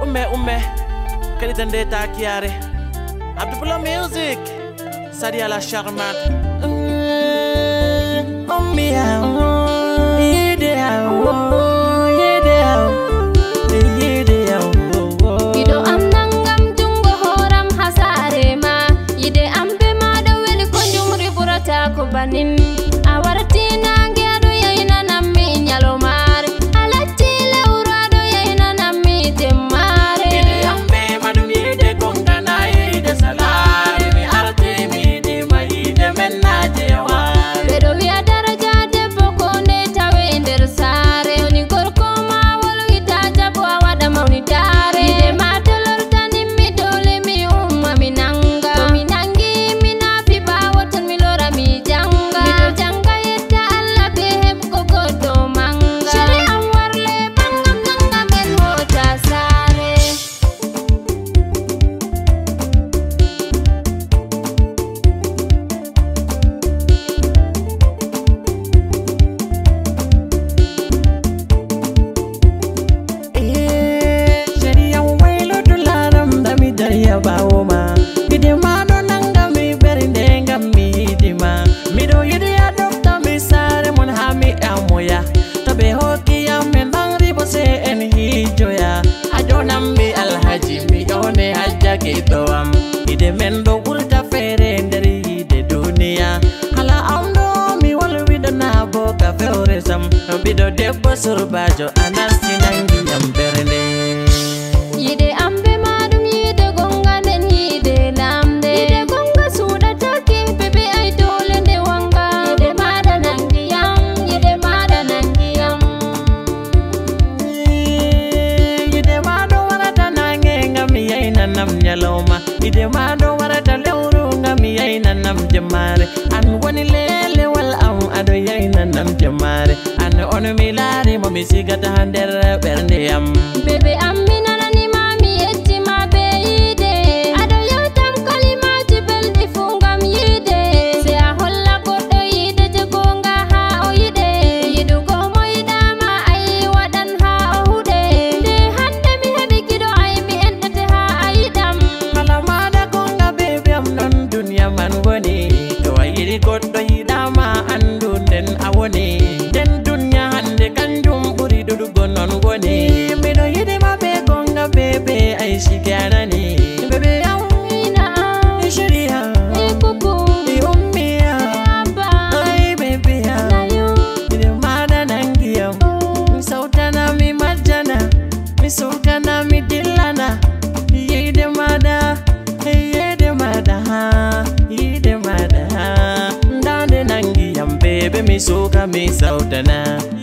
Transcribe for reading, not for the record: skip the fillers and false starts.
umme kadi tande ta kiare Abdullah music Sadia la charmante Ido am nangam jungo horam hasare ma yide ambe ma da weli ko jumri burata ko banin awarti nange ado yayna nammi nyalomar alati lawrado yayna nammi temare ide ambe madum yide gongana yide salare mi arte mi de mai de mennaje wa bedo wiya daraja debbo ko ne tawe nder sare oni gorko ma wol wita jabo wada mawni dare ide ma dolortani mi dole mi umma mi nanga to mi nangi mi nafi bawo ton mi lora mi janga mi do janga yetta Allah be heb ko goddo manga shari am warle bangam nanga men hota sare Sharia wailo dularam dami daya bawoma ide ma do nanga mi berinde ngam mi dima mi do yidi adopta mi sare mon ha mi amoya to be hoki yam men bangri bose en hijoya adonam mi alhaji mi one hajja ke doam ide men do ulta fere nderi ide dunia hala amdo mi wal widana boka fewresam bido debbo surbajo anasti nangi yam berinde yide ambe madum yide gonga nden yide lamde yide gonga suda taki bebe ay dole nde wanga yide mada nangiyam yide mada nangiyam ide ma do warata nange ngam yayna nam nyaloma ide ma do warata lewru ngam yayna nam jemare an woni lele wal am ado yayna nam jemare an on mi laari mo mi sigata nder bernde yam bebe amina nani mami yetti ma be yide ado yewtam kalimati beldi fu ngam yide se a holla goɗɗo yide je gonga ha o yide yidugo mo yidama ay waɗan ha o huɗe nde hande mi heɓi kiɗo ay mi enɗete ha a yiɗam kala maɗa gonga bebe am non duniya man woni to a yiɗi goɗɗo yiɗama andu nden a woni nden duniya hande kanjum ɓuri ɗuɗugo non woni miɗo yiɗima be gonga bebe ay sike anani bebe am ina Sharia e kuku i ummiya abba ay bebe am nayo ide maɗa nangiyam mi sawtana mi majjana mi sukana mi dillana yeyde maɗa yide maɗa ndande nangiyam bebe mi suka mi sawtana